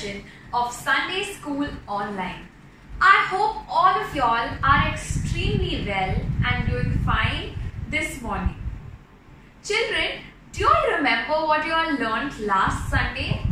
session of Sunday School Online. I hope all of y'all are extremely well and doing fine this morning. Children, do you all remember what you all learned last Sunday?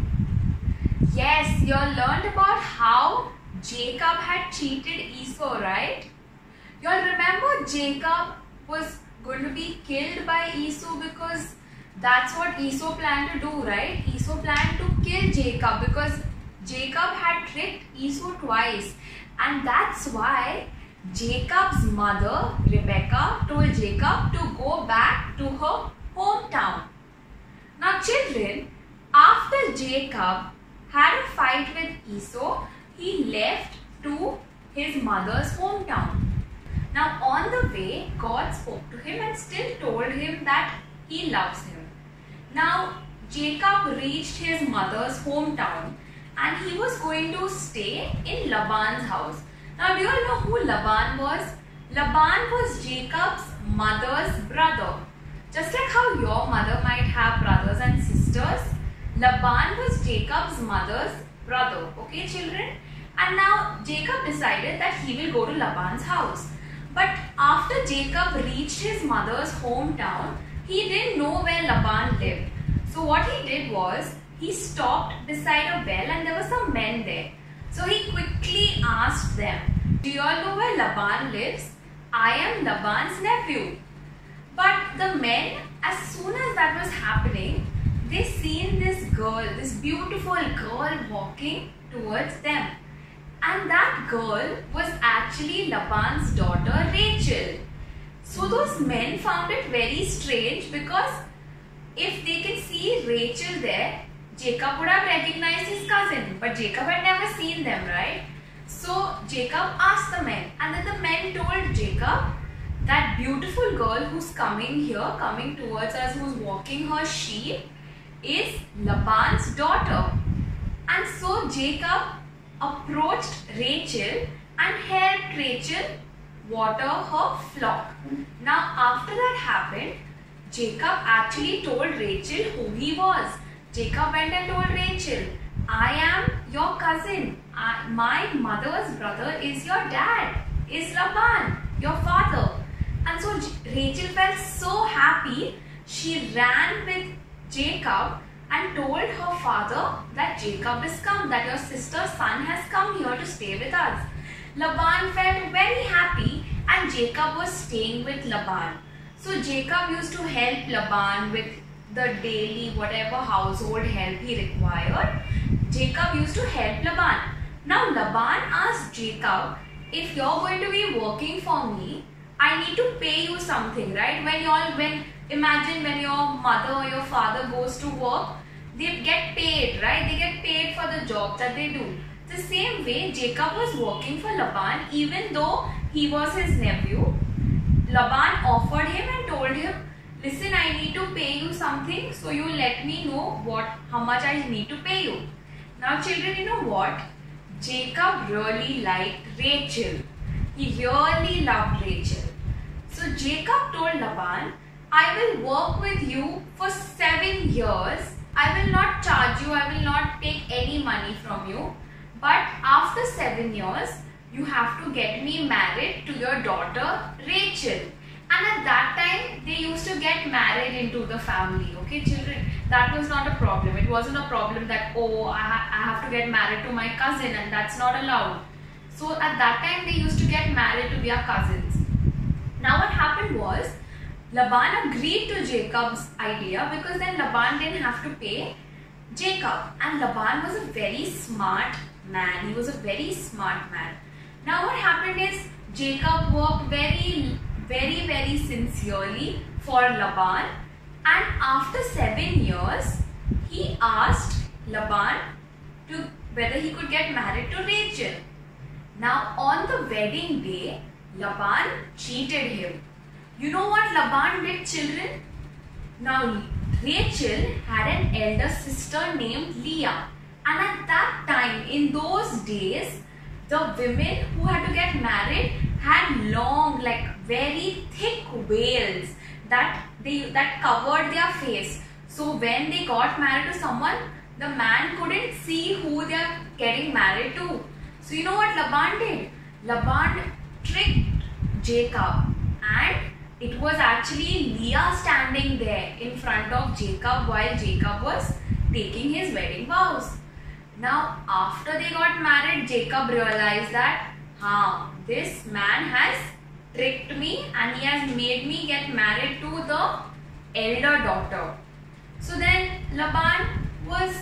Yes, you all learned about how Jacob had cheated Esau, right? You all remember Jacob was going to be killed by Esau because that's what Esau planned to do, right? Esau planned to kill Jacob because Jacob had tricked Esau twice, and that's why Jacob's mother, Rebecca, told Jacob to go back to her hometown. Now children, after Jacob had a fight with Esau, he left to his mother's hometown. Now on the way, God spoke to him and still told him that he loves him. Now Jacob reached his mother's hometown and he was going to stay in Laban's house. Now do you all know who Laban was? Laban was Jacob's mother's brother. Just like how your mother might have brothers and sisters, Laban was Jacob's mother's brother. Okay children? And now Jacob decided that he will go to Laban's house. But after Jacob reached his mother's hometown, he didn't know where Laban lived. So what he did was, he stopped beside a well and there were some men there. So he quickly asked them, "Do you all know where Laban lives? I am Laban's nephew." But the men, as soon as that was happening, they seen this girl, this beautiful girl walking towards them. And that girl was actually Laban's daughter Rachel. So those men found it very strange because if they can see Rachel there, Jacob would have recognized his cousin, but Jacob had never seen them, right? So Jacob asked the men, and then the men told Jacob, that beautiful girl who's coming here, coming towards us, who's walking her sheep, is Laban's daughter. And so Jacob approached Rachel and helped Rachel water her flock. Now after that happened, Jacob actually told Rachel who he was. Jacob went and told Rachel, "I am your cousin. My mother's brother is your dad, is Laban, your father." And so Rachel felt so happy, she ran with Jacob and told her father that Jacob has come, that your sister's son has come here to stay with us. Laban felt very happy and Jacob was staying with Laban. So Jacob used to help Laban with the daily whatever household help he required. Jacob used to help Laban. Now Laban asked Jacob, "If you're going to be working for me, I need to pay you something, right? Imagine when your mother or your father goes to work, they get paid, right? They get paid for the job that they do. The same way, Jacob was working for Laban, even though he was his nephew. Laban offered him and told him, "Listen, I need to pay you something, so you let me know how much I need to pay you." Now children, you know what? Jacob really liked Rachel. He really loved Rachel. So Jacob told Laban, "I will work with you for 7 years. I will not charge you. I will not take any money from you. But after 7 years, you have to get me married to your daughter Rachel." And at that time, they used to get married into the family. Okay, children, that was not a problem. It wasn't a problem that, oh, I have to get married to my cousin and that's not allowed. So at that time, they used to get married to their cousins. Now what happened was, Laban agreed to Jacob's idea because then Laban didn't have to pay Jacob. And Laban was a very smart man. He was a very smart man. Now what happened is, Jacob worked very sincerely for Laban, and after 7 years, he asked Laban whether he could get married to Rachel. Now on the wedding day, Laban cheated him. You know what Laban did, children? Now Rachel had an elder sister named Leah, and at that time, in those days, the women who had to get married had long, like very thick veils that covered their face. So when they got married to someone, the man couldn't see who their getting married too. So you know what Laban did? Laban tricked Jacob, and it was actually Leah standing there in front of Jacob while Jacob was taking his wedding vows. Now after they got married, Jacob realized that this man has tricked me and he has made me get married to the elder daughter. So then Laban was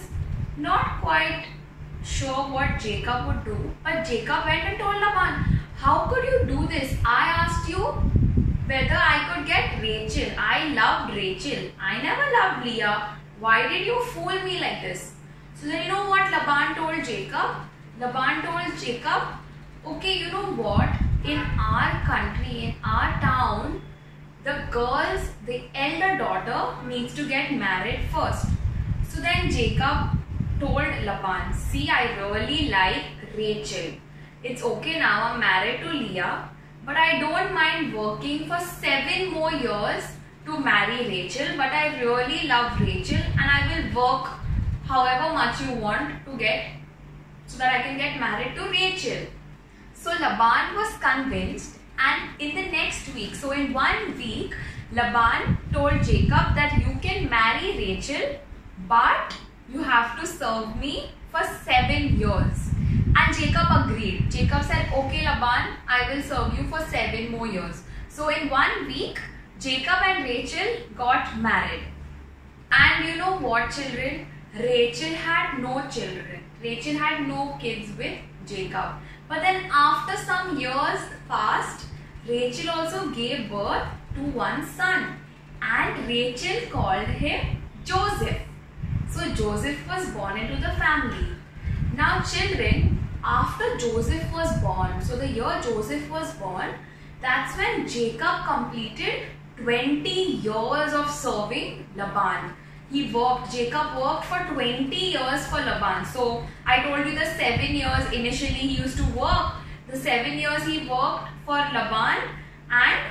not quite sure what Jacob would do, but Jacob went and told Laban, how could you do this? I asked you whether I could get Rachel. I loved Rachel. I never loved Leah. Why did you fool me like this? So then you know what Laban told Jacob? Laban told Jacob, okay, you know what? In our country, in our town, the girls, the elder daughter needs to get married first. So then Jacob told Laban, see, I really like Rachel. It's okay now, I'm married to Leah, but I don't mind working for 7 more years to marry Rachel, but I really love Rachel and I will work however much you want to get so that I can get married to Rachel. So Laban was convinced, and in the next week, so in 1 week, Laban told Jacob that you can marry Rachel, but you have to serve me for 7 years. And Jacob agreed. Jacob said, okay Laban, I will serve you for 7 more years. So in 1 week, Jacob and Rachel got married. And you know what, children? Rachel had no children. Rachel had no kids with Jacob. But then after some years passed, Rachel also gave birth to one son. And Rachel called him Joseph. So Joseph was born into the family. Now children, after Joseph was born, so the year Joseph was born, that's when Jacob completed 20 years of serving Laban. Jacob worked for 20 years for Laban. So I told you the 7 years initially he used to work. The 7 years he worked for Laban, and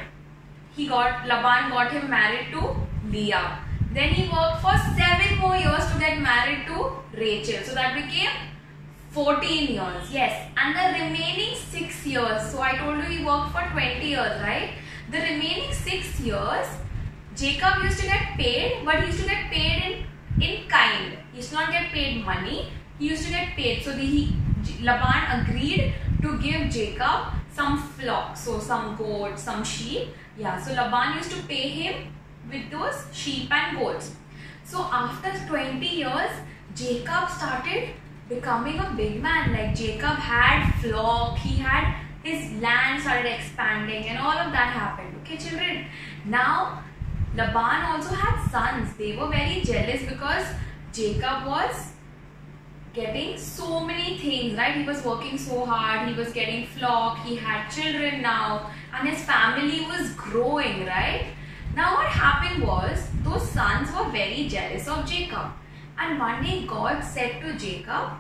Laban got him married to Leah. Then he worked for 7 more years to get married to Rachel. So that became 14 years. Yes. And the remaining 6 years. So I told you he worked for 20 years, right? The remaining 6 years, Jacob used to get paid, but he used to get paid in kind. He used to not get paid money. He used to get paid. So Laban agreed to give Jacob some flocks. So some goats, some sheep. Yeah. So Laban used to pay him with those sheep and goats. So after 20 years, Jacob started becoming a big man. Like Jacob had flock, he had his land started expanding and all of that happened. Okay children. Now Laban also had sons. They were very jealous because Jacob was getting so many things, right? He was working so hard, he was getting flock, he had children now, and his family was growing, right? Now what happened was, those sons were very jealous of Jacob. And one day God said to Jacob,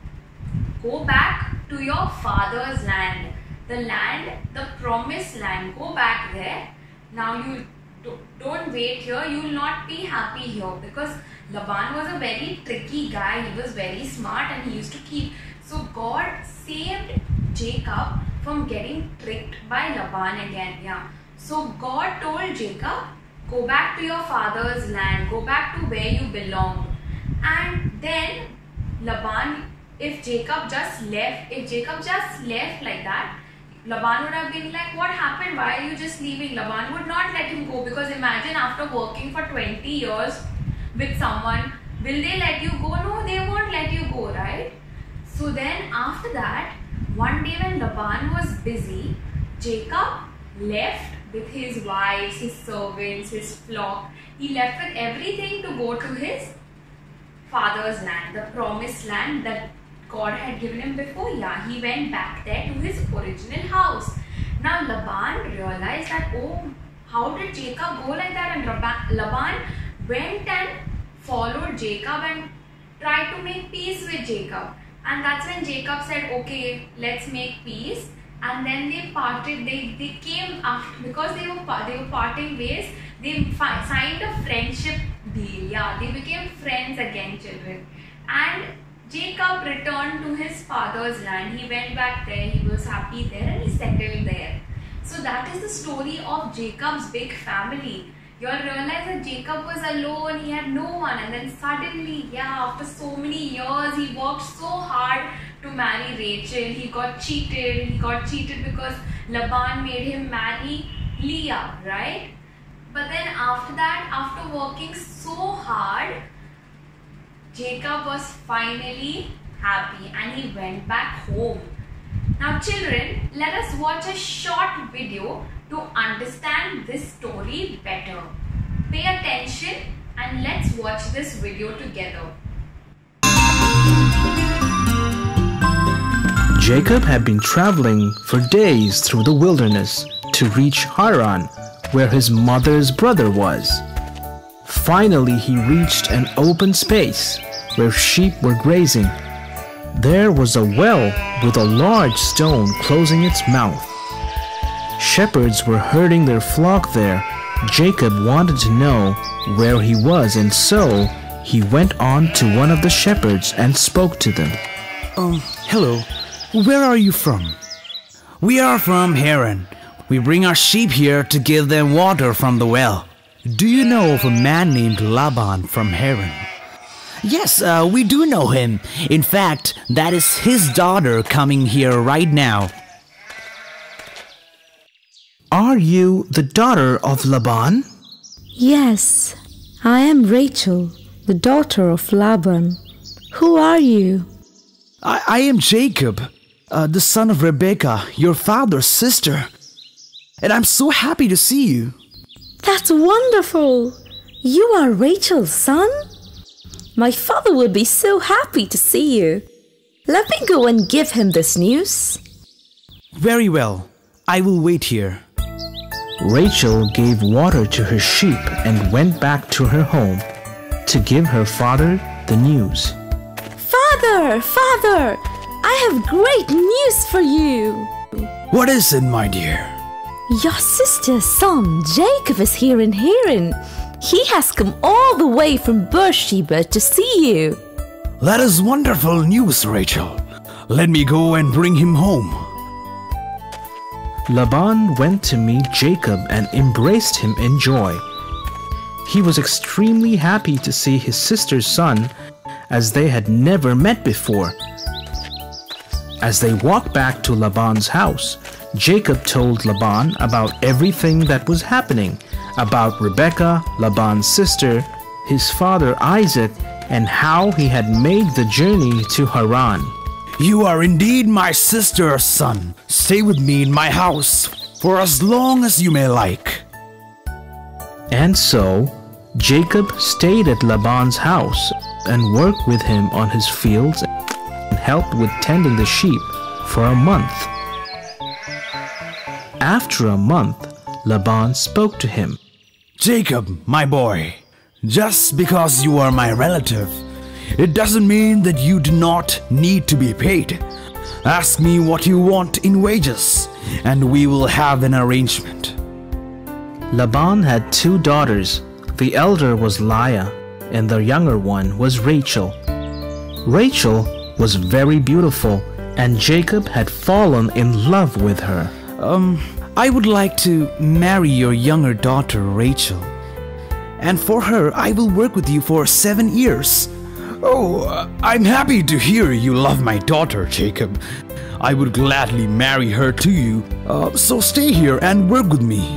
go back to your father's land, the promised land, go back there. Now you don't wait here, you will not be happy here, because Laban was a very tricky guy, he was very smart and he used to keep. So God saved Jacob from getting tricked by Laban again. Yeah. So God told Jacob, go back to your father's land, go back to where you belong. And then Laban, if Jacob just left like that, Laban would have been like, what happened? Why are you just leaving? Laban would not let him go, because imagine after working for 20 years with someone, will they let you go? No, they won't let you go, right? So then after that, one day when Laban was busy, Jacob left with his wives, his servants, his flock. He left with everything to go to his father's land, the promised land that God had given him before. Yeah, he went back there to his original house. Now Laban realized that, oh, how did Jacob go like that? And Laban went and followed Jacob and tried to make peace with Jacob. And that's when Jacob said, okay, let's make peace. And then they parted. They came after, because they were parting ways. They signed a friendship deal. Yeah, they became friends again, children. And Jacob returned to his father's land. He went back there, he was happy there and he settled there. So that is the story of Jacob's big family. You all realize that Jacob was alone, he had no one, and then suddenly, after so many years, he worked so hard to marry Rachel. He got cheated. He got cheated because Laban made him marry Leah, right? But then after that, after working so hard, Jacob was finally happy and he went back home. Now children, let us watch a short video to understand this story better. Pay attention and let's watch this video together. Jacob had been traveling for days through the wilderness to reach Haran, where his mother's brother was. Finally, he reached an open space where sheep were grazing. There was a well with a large stone closing its mouth. Shepherds were herding their flock there. Jacob wanted to know where he was, and so he went on to one of the shepherds and spoke to them. Hello. Where are you from? We are from Haran. We bring our sheep here to give them water from the well. Do you know of a man named Laban from Haran? Yes, we do know him. In fact, that is his daughter coming here right now. Are you the daughter of Laban? Yes, I am Rachel, the daughter of Laban. Who are you? I am Jacob, the son of Rebekah, your father's sister. And I'm so happy to see you. That's wonderful! You are Rachel's son? My father will be so happy to see you. Let me go and give him this news. Very well. I will wait here. Rachel gave water to her sheep and went back to her home to give her father the news. Father! Father! I have great news for you! What is it, my dear? Your sister's son, Jacob, is here in Haran. He has come all the way from Beersheba to see you. That is wonderful news, Rachel. Let me go and bring him home. Laban went to meet Jacob and embraced him in joy. He was extremely happy to see his sister's son, as they had never met before. As they walked back to Laban's house, Jacob told Laban about everything that was happening, about Rebekah, Laban's sister, his father Isaac, and how he had made the journey to Haran. You are indeed my sister's son. Stay with me in my house for as long as you may like. And so, Jacob stayed at Laban's house and worked with him on his fields and helped with tending the sheep for a month. After a month, Laban spoke to him. Jacob, my boy, just because you are my relative, it doesn't mean that you do not need to be paid. Ask me what you want in wages, and we will have an arrangement. Laban had 2 daughters. The elder was Leah, and the younger one was Rachel. Rachel was very beautiful, and Jacob had fallen in love with her. I would like to marry your younger daughter, Rachel. And for her, I will work with you for 7 years. Oh, I'm happy to hear you love my daughter, Jacob. I would gladly marry her to you. So stay here and work with me.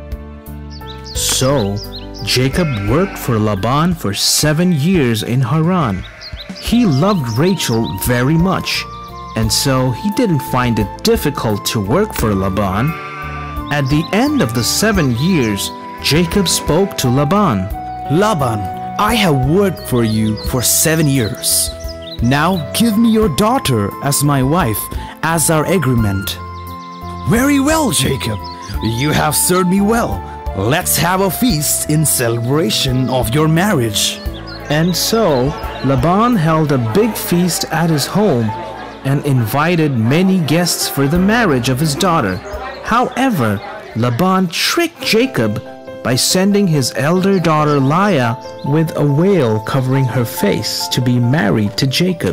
So, Jacob worked for Laban for 7 years in Haran. He loved Rachel very much, and so he didn't find it difficult to work for Laban. At the end of the 7 years, Jacob spoke to Laban. Laban, I have worked for you for 7 years. Now give me your daughter as my wife, as our agreement. Very well, Jacob. You have served me well. Let's have a feast in celebration of your marriage. And so, Laban held a big feast at his home and invited many guests for the marriage of his daughter. However, Laban tricked Jacob by sending his elder daughter Leah with a veil covering her face to be married to Jacob.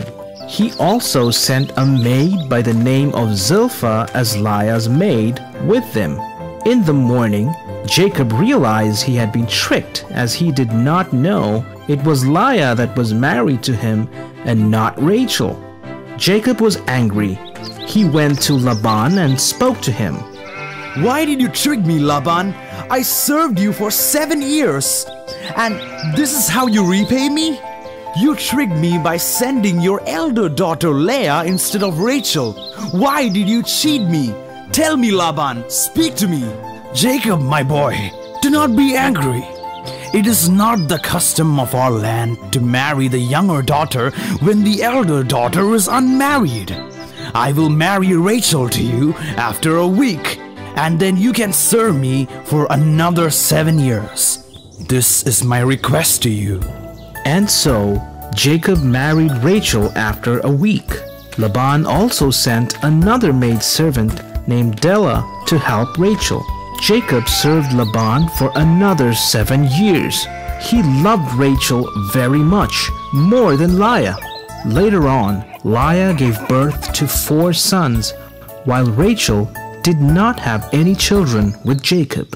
He also sent a maid by the name of Zilpah as Leah's maid with them. In the morning, Jacob realized he had been tricked, as he did not know it was Leah that was married to him and not Rachel. Jacob was angry. He went to Laban and spoke to him. Why did you trick me, Laban? I served you for 7 years. And this is how you repay me? You tricked me by sending your elder daughter Leah instead of Rachel. Why did you cheat me? Tell me, Laban, speak to me. Jacob, my boy, do not be angry. It is not the custom of our land to marry the younger daughter when the elder daughter is unmarried. I will marry Rachel to you after a week, and then you can serve me for another 7 years. This is my request to you. And so Jacob married Rachel after a week. Laban also sent another maidservant named Della to help Rachel. Jacob served Laban for another 7 years. He loved Rachel very much, more than Leah. Later on, Leah gave birth to 4 sons, while Rachel did not have any children with Jacob.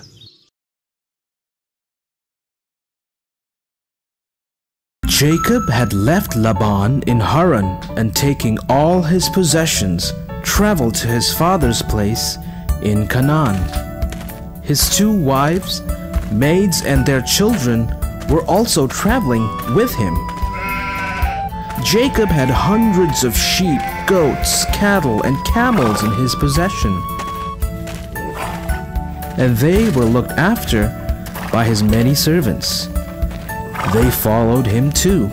Jacob had left Laban in Haran and, taking all his possessions, traveled to his father's place in Canaan. His 2 wives, maids, and their children were also traveling with him. Jacob had hundreds of sheep, goats, cattle, and camels in his possession, and they were looked after by his many servants. They followed him too.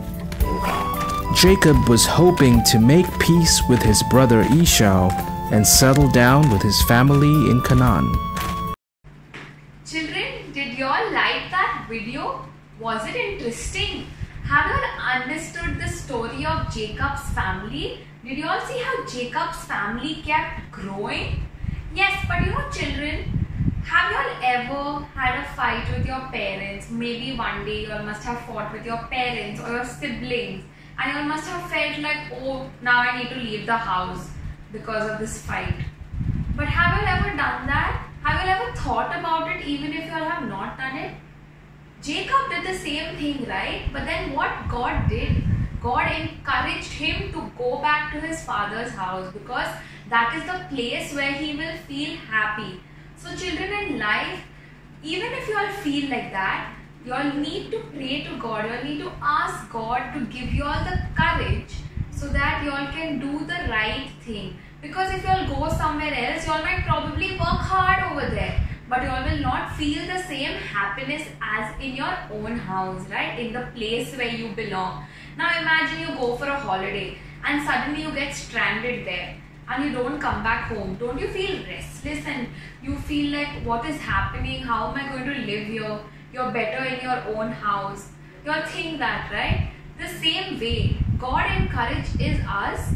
Jacob was hoping to make peace with his brother Esau and settle down with his family in Canaan. Children, did you all like that video? Was it interesting? Have you all understood the story of Jacob's family? Did you all see how Jacob's family kept growing? Yes, but you know, children, have you all ever had a fight with your parents? Maybe one day you all must have fought with your parents or your siblings, and you all must have felt like, oh, now I need to leave the house because of this fight. But have you all ever done that? Have you all ever thought about it even if you all have not done it? Jacob did the same thing, right? But then what God did, God encouraged him to go back to his father's house, because that is the place where he will feel happy. So children, in life, even if you all feel like that, you all need to pray to God. You all need to ask God to give you all the courage so that you all can do the right thing. Because if you all go somewhere else, you all might probably work hard over there, but you all will not feel the same happiness as in your own house, right? In the place where you belong. Now imagine you go for a holiday and suddenly you get stranded there and you don't come back home. Don't you feel restless and you feel like, what is happening? How am I going to live here? You're better in your own house. You all think that, right? The same way, God encourages us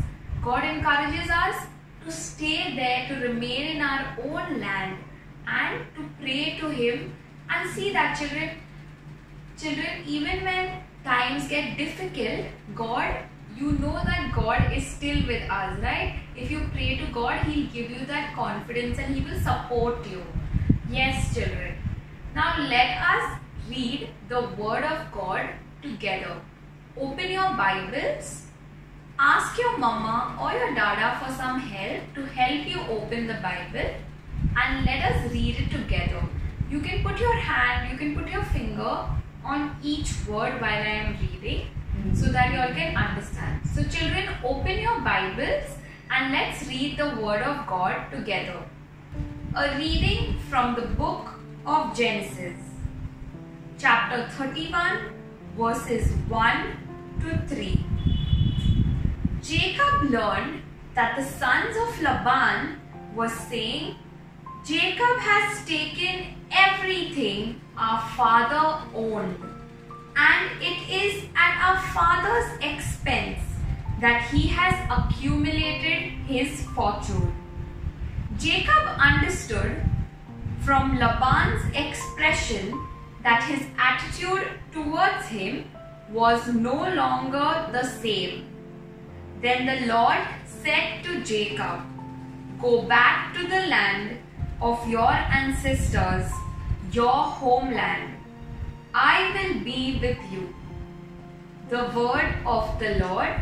to stay there, to remain in our own land and to pray to Him and see that children, even when times get difficult, God, you know that God is still with us, right? If you pray to God, He'll give you that confidence and He will support you. Yes, children. Now let us read the Word of God together. Open your Bibles. Ask your mama or your dada for some help to help you open the Bible, and let us read it together. You can put your hand, you can put your finger on each word while I am reading so that you all can understand. So children, open your Bibles and let's read the Word of God together. A reading from the book of Genesis, chapter 31, verses 1 to 3. Jacob learned that the sons of Laban were saying, Jacob has taken everything our father owned, and it is at our father's expense that he has accumulated his fortune. Jacob understood from Laban's expression that his attitude towards him was no longer the same. Then the Lord said to Jacob, "Go back to the land of your ancestors, your homeland. I will be with you." The word of the Lord.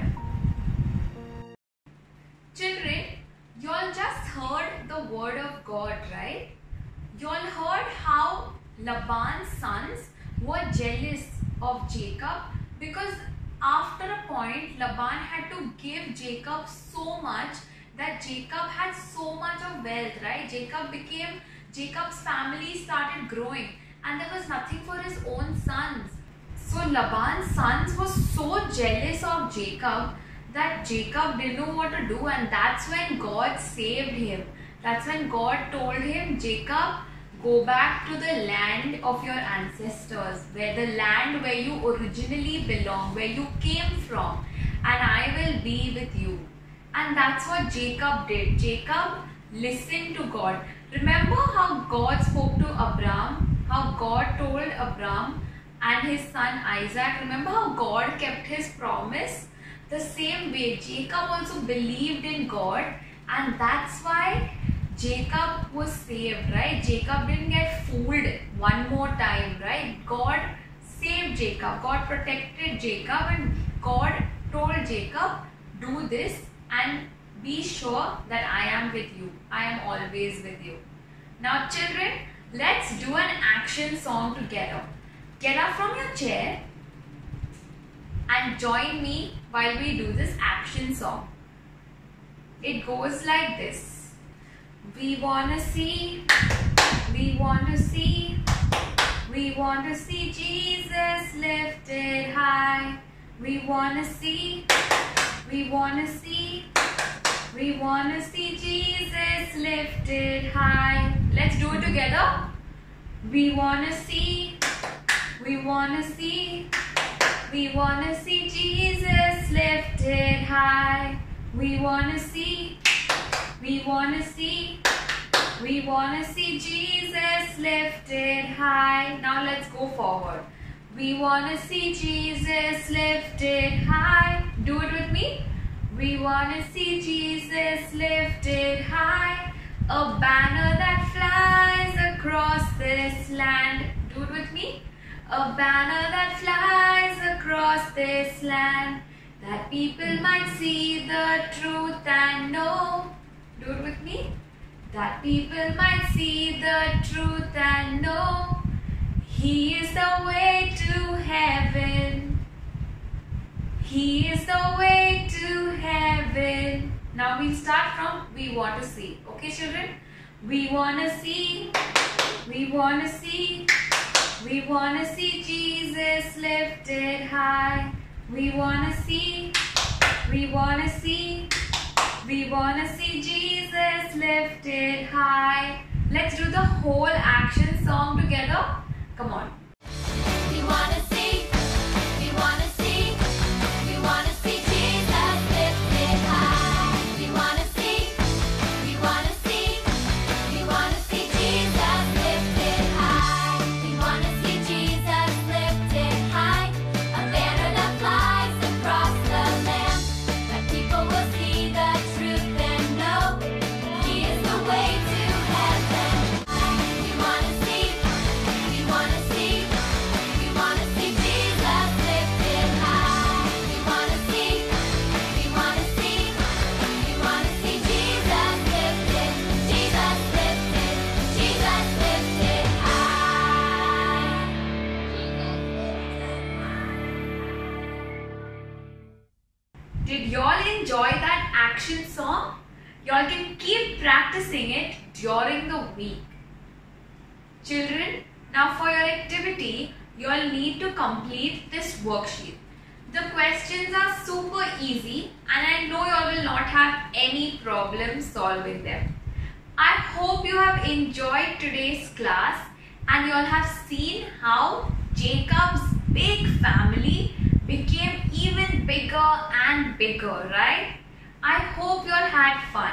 Children, you all just heard the word of God, right? You all heard how Laban's sons were jealous of Jacob because after a point Laban had to give Jacob so much that Jacob had so much of wealth, right? Jacob's family started growing and there was nothing for his own sons. So Laban's sons were so jealous of Jacob that Jacob didn't know what to do, and that's when God saved him. That's when God told him, "Jacob, go back to the land of your ancestors, where the land where you originally belong, where you came from, and I will be with you." And that's what Jacob did. Jacob listened to God. Remember how God spoke to Abraham, how God told Abraham and his son Isaac. Remember how God kept his promise? The same way, Jacob also believed in God, and that's why Jacob was saved, right? Jacob didn't get fooled one more time, right? God saved Jacob. God protected Jacob, and God told Jacob, "Do this and be sure that I am with you. I am always with you." Now children, let's do an action song together. Get up from your chair and join me while we do this action song. It goes like this. We wanna see, we want to see, we want to see Jesus lifted high. We wanna see, we wanna see, we wanna see Jesus lifted high. Let's do it together. We wanna see, we wanna see, we wanna see Jesus lifted high. We wanna see, we wanna see, we wanna see Jesus lifted high. Now let's go forward. We wanna see Jesus lifted high. Do it with me. We wanna see Jesus lifted high. A banner that flies across this land. Do it with me. A banner that flies across this land, that people might see the truth and know. Do it with me. That people might see the truth and know. He is the way to heaven. He is the way to heaven. Now we start from we want to see. Okay children? We want to see. We want to see. We want to see Jesus lifted high. We want to see. We want to see. We want to see Jesus lifted high. Let's do the whole action song together. Come on. We want to see. We want to see. We want to see Jesus lifted high. We want to see. We want to see. We want to see Jesus lifted high. We want to see Jesus lifted high. A banner that flies across the land, that people will see the truth and know He is the way to heaven. We want to see. We want to see. We want to see Jesus lifted high. We want to see. We want to see. We want to see Jesus lifted. Jesus lifted. Jesus lifted high. Did y'all enjoy that action song? Y'all can keep practicing it during the week. Children, now for your activity, you'll need to complete this worksheet. The questions are super easy and I know you will not have any problem solving them. I hope you have enjoyed today's class and you all have seen how Jacob's big family became even bigger and bigger, right? I hope you all had fun.